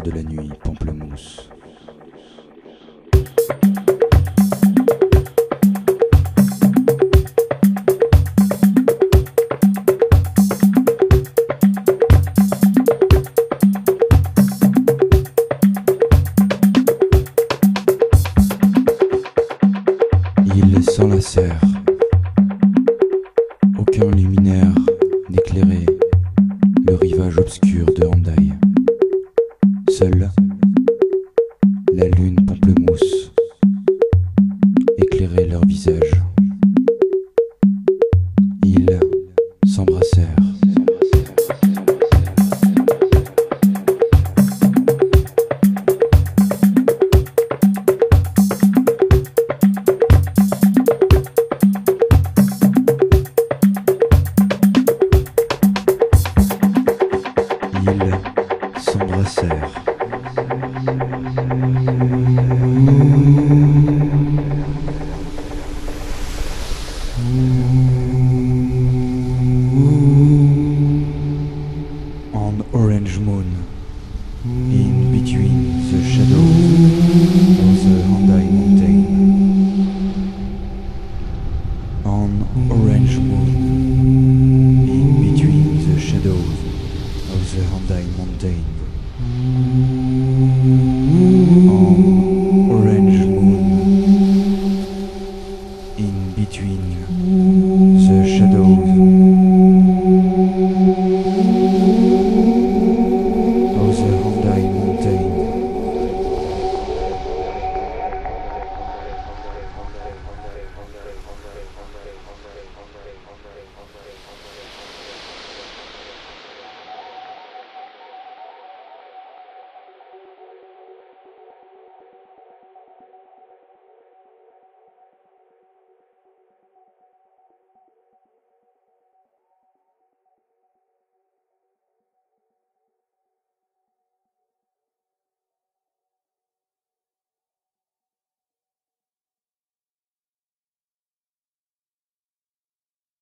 l'âtre de la nuit, pamplemousse. Île sans la serre, aucun luminaire n'éclairait le rivage obscur de Hendaye. Seule la lune pamplemousse éclairait leur visage. Ils s'embrassèrent. Ils s'embrassèrent. On orange moon, in between the shadows of the Hendaye mountain. On orange moon, in between the shadows of the Hendaye mountain.